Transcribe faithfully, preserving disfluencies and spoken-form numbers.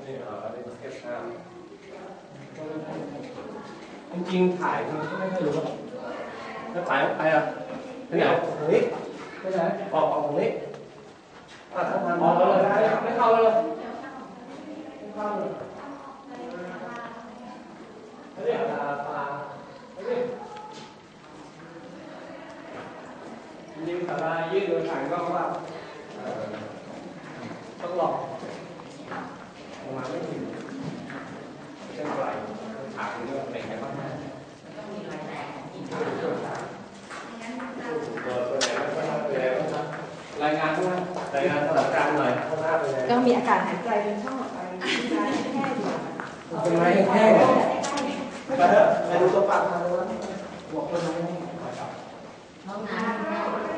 นี่เราได้สเก็ตภาพจริงๆถ่ายมันก็ไม่ค่อยรู้หรอกถ้าถ่ายไปอ่ะไปไหนตรงนี้ไปไหนออกออกตรงนี้อ่ะทำงานออกเลยไม่เข้าเลยไม่เข้าเลยไม่ได้ตาตาไม่ได้ยิงสารายืดโดยถ่ายก็ว่าต้องหลอกออกมาไม่ถึงเช่นไรถามเรื่องอะไรกันบ้างต้องมีรายแตกรายงานด้วยรายงานสถานการณ์หน่อยก็มีอากาศหายใจเป็นช่องออกไปแค่อยู่เป็นไงแค่เนี่ยไปเถอะไปดูตัวปากทางนู้นบอกคนนั้นห้องน้ำ